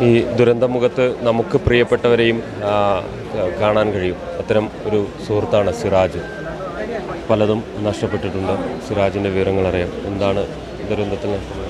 ഈ ദുരന്തമുഖത്ത് നമുക്ക് പ്രിയപ്പെട്ടവരെയും കാണാൻ കഴിയും. അത്തരം ഒരു സുഹൃത്താണ് സിറാജ്. പലതും നഷ്ടപ്പെട്ടിട്ടുണ്ട്. സിറാജിൻ്റെ വിവരങ്ങളറിയാം. എന്താണ് ദുരന്തത്തിൽ നഷ്ടപ്പെട്ടത്?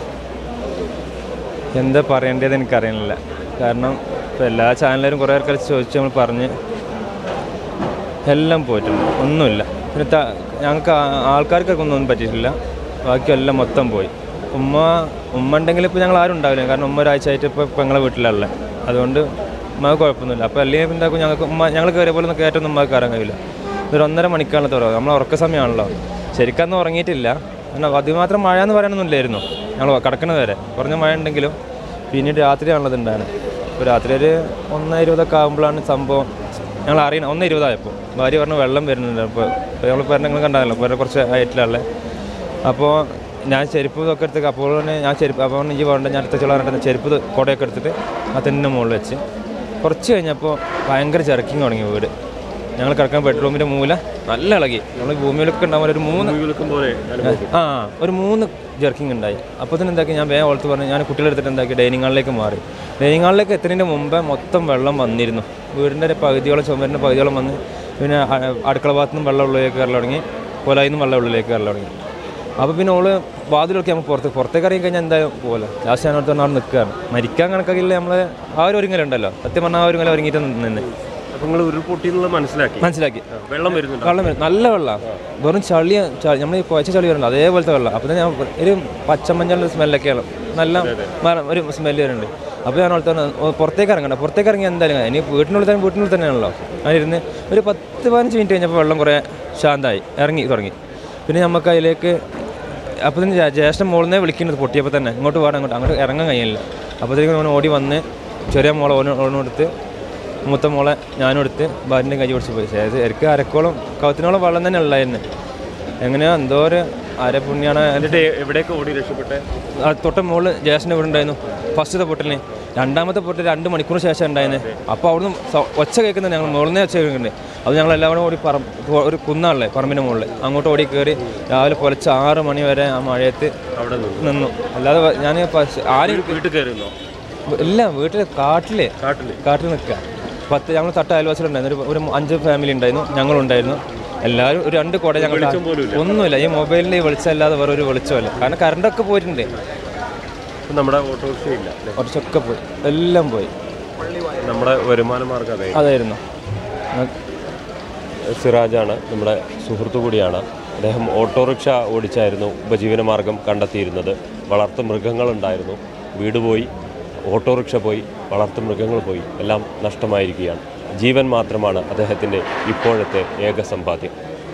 എന്താ പറയേണ്ടത് എനിക്കറിയുന്നില്ല. കാരണം ഇപ്പോൾ എല്ലാ ചാനലിലും കുറേ ആൾക്കാർ ചോദിച്ച് നമ്മൾ പറഞ്ഞ് എല്ലാം പോയിട്ടുണ്ട്, ഒന്നുമില്ല. പിന്നെ ഞങ്ങൾക്ക് ആൾക്കാർക്കൊക്കെ ഒന്നും പറ്റിയിട്ടില്ല. ബാക്കിയെല്ലാം മൊത്തം പോയി. ഉമ്മ ഉണ്ടെങ്കിൽ ഇപ്പോൾ ഞങ്ങൾ ആരും ഉണ്ടാവില്ല. കാരണം ഉമ്മ ഒരാഴ്ചയായിട്ട് ഇപ്പോൾ ഞങ്ങളെ വീട്ടിലല്ല. അതുകൊണ്ട് ഉമ്മക്ക് കുഴപ്പമൊന്നുമില്ല. അപ്പോൾ അല്ലെങ്കിൽ എന്താക്കും, ഞങ്ങൾ കയറിയ പോലെ ഒന്ന് കയറ്റൊന്നും ഉമ്മക്ക് കയറാൻ കഴിയില്ല. ഒരു 1.5 മണിക്കാണ് തുറക്കുക. നമ്മൾ ഉറക്ക സമയമാണല്ലോ. ശരിക്കൊന്നും ഉറങ്ങിയിട്ടില്ല. എന്നാൽ അതിമാത്രം മഴ എന്ന് പറയാനൊന്നുമില്ലായിരുന്നു. ഞങ്ങൾ കിടക്കുന്നത് വരെ കുറഞ്ഞ മഴ ഉണ്ടെങ്കിലും പിന്നീട് രാത്രിയാണുള്ളത് ഉണ്ടായത്. ഇപ്പോൾ രാത്രി ഒരു 1:20 ആകുമ്പോഴാണ് സംഭവം ഞങ്ങൾ അറിയണം. 1:20 ഭാര്യ പറഞ്ഞ് വെള്ളം വരുന്നുണ്ട്. അപ്പോൾ ഞങ്ങൾ നിങ്ങൾ കണ്ടാണല്ലോ, ഇപ്പോൾ കുറച്ച് ഹൈറ്റിലുള്ള. അപ്പോൾ ഞാൻ ചെരുപ്പ് ഇതൊക്കെ എടുത്ത് അപ്പോൾ തന്നെ അപ്പോൾ ഈ വേണ്ട ഞാൻ എടുത്ത് പറഞ്ഞിട്ട് ചെരുപ്പ് കുടയൊക്കെ എടുത്തിട്ട് അതിൻ്റെ മുകളിൽ വെച്ച് കുറച്ച് കഴിഞ്ഞപ്പോൾ ഭയങ്കര ജർക്കിങ് തുടങ്ങി വീട്. ഞങ്ങൾ കിടക്കാൻ ബെഡ്റൂമിൻ്റെ മൂല നല്ല ഇളകി. നമ്മൾ ഭൂമിയിലൊക്കെ ഉണ്ടാകുമ്പോൾ ഒരു 3 ജർക്കിങ് ഉണ്ടായി. അപ്പോൾ തന്നെ എന്താക്കി, ഞാൻ വേഗം ഓർത്ത് പറഞ്ഞു, ഞാൻ കുട്ടികളെടുത്തിട്ട് എന്താക്കി ഡൈനിങ് ഹാളിലേക്ക് മാറി. ഡൈനിങ് ഹാളിലേക്ക് എത്തുന്നതിൻ്റെ മുമ്പേ മൊത്തം വെള്ളം വന്നിരുന്നു. വീടിൻ്റെ പകുതിയോളം ചുമരിൻ്റെ പകുതിയോളം വന്ന് പിന്നെ അടുക്കള ഭാഗത്തു നിന്നും വെള്ളം ഉള്ളിലേക്ക് കയറി തുടങ്ങി, കൊലായിൽ നിന്നും വെള്ളം ഉള്ളിലേക്ക് കയറി തുടങ്ങി. അപ്പോൾ പിന്നെ ഓള് വാതിലൊക്കെ നമുക്ക് പുറത്തേക്ക് ഇറങ്ങി കഴിഞ്ഞാൽ എന്തായാലും പോലെ ലാസ്റ്റ് ഞാനോട് തന്നെ അവിടെ നിൽക്കുകയാണ്. മരിക്കാൻ കണക്കാക്കില്ല. നമ്മൾ ആ ഒരു ഒരുങ്ങലുണ്ടല്ലോ, സത്യം പറഞ്ഞാൽ ആ ഒരുങ്ങല ഒരുങ്ങിയിട്ട് നിന്ന്. അപ്പോൾ നിങ്ങൾ ഉരുൾപൊട്ടി മനസ്സിലാക്കി. വെള്ളം വരുന്നുണ്ട്, നല്ല വെള്ളം, വെറും ചളി. നമ്മൾ ഈ കുഴച്ച ചളി വരുന്നുണ്ട്, അതേപോലത്തെ വെള്ളം. അപ്പോൾ തന്നെ ഒരു പച്ചമഞ്ഞളുടെ സ്മെല്ലൊക്കെയാണ്, നല്ല ഒരു സ്മെല്ല് വരുന്നുണ്ട്. അപ്പോൾ ഞാൻ ഓർത്ത് പുറത്തേക്ക് ഇറങ്ങണ്ട. പുറത്തേക്ക് ഇറങ്ങി എന്തായാലും ഇനി വീട്ടിനുള്ളിൽ തന്നെയാണല്ലോ. അതിരുന്ന് ഒരു 10-15 മിനിറ്റ് കഴിഞ്ഞപ്പോൾ വെള്ളം കുറേ ശാന്തമായി ഇറങ്ങി തുടങ്ങി. പിന്നെ നമുക്ക് അതിലേക്ക് അപ്പോൾ തന്നെ ജ്യേഷ്ഠൻ മോളിനെ വിളിക്കുന്നത് പൊട്ടിയപ്പോൾ തന്നെ ഇങ്ങോട്ട് പോകാൻ അങ്ങോട്ട് ഇറങ്ങാൻ കഴിയില്ല. അപ്പോഴത്തേക്കും ഓൻ ഓടി വന്ന് ചെറിയ മോളെ ഓനോടുത്ത് മൂത്ത മോളെ ഞാനും എടുത്ത് ഭാര്യൻ്റെ കൈ പിടിച്ച് പോയി. അതായത് എനിക്ക് അരക്കോളം കവത്തിനോളം വെള്ളം തന്നെ ഉള്ളായിരുന്നു. എങ്ങനെയാ എന്തോ ഒരു അരപുണ്യാണ്. എന്നിട്ട് എവിടേക്ക് ഓടി രക്ഷപ്പെട്ടെ? തൊട്ട മോള് ജ്യേഷ്ഠൻ്റെ വീട് ഉണ്ടായിരുന്നു. ഫസ്റ്റത്തെ പൊട്ടലിന്. രണ്ടാമത്തെ പൊട്ടൽ 2 മണിക്കൂർ ശേഷം ഉണ്ടായിരുന്നു. അപ്പോൾ അവിടുന്ന് ഒച്ച കേൾക്കുന്നത് ഞങ്ങൾ മുകളിൽ ഒച്ച കേൾക്കുന്നുണ്ട്. അത് ഞങ്ങൾ എല്ലാവരും ഓടി ഒരു കുന്നാണല്ലേ പറമ്പിൻ്റെ മുകളിൽ, അങ്ങോട്ട് ഓടി കയറി രാവിലെ പുലർച്ചെ 6 മണി വരെ ആ മഴയത്ത് അവിടെ നിന്നു. അല്ലാതെ ഞാൻ ആരും വീട്ടിൽ കയറുന്നോ? ഇല്ല, വീട്ടിൽ കാട്ടിൽ നിൽക്കുക. ഞങ്ങൾ തട്ട അയൽവാസികളുണ്ടായിരുന്നു. ഒരു 5 ഫാമിലി ഉണ്ടായിരുന്നു, ഞങ്ങളുണ്ടായിരുന്നു. എല്ലാവരും ഒരു 2 കുട. ഞങ്ങൾ ഒന്നുമില്ല, ഈ മൊബൈലിൻ്റെ ഈ വെളിച്ചമല്ലാതെ വേറെ ഒരു വെളിച്ചമല്ല. കാരണം കറണ്ടൊക്കെ പോയിട്ടുണ്ട്. നമ്മുടെ ഓട്ടോറിക്ഷയില്ല, ഓട്ടോറിക്ഷയൊക്കെ പോയി, എല്ലാം പോയി. നമ്മുടെ വരുമാന മാർഗ്ഗം അതായിരുന്നു. സിറാജാണ്, നമ്മുടെ സുഹൃത്തു കൂടിയാണ്. അദ്ദേഹം ഓട്ടോറിക്ഷ ഓടിച്ചായിരുന്നു ഉപജീവനമാർഗം കണ്ടെത്തിയിരുന്നത്. വളർത്തു മൃഗങ്ങളുണ്ടായിരുന്നു. വീട് പോയി, ഓട്ടോറിക്ഷ പോയി, വളർത്തു മൃഗങ്ങൾ പോയി, എല്ലാം നഷ്ടമായിരിക്കുകയാണ്. ജീവൻ മാത്രമാണ് അദ്ദേഹത്തിൻ്റെ ഇപ്പോഴത്തെ ഏക സമ്പാദ്യം.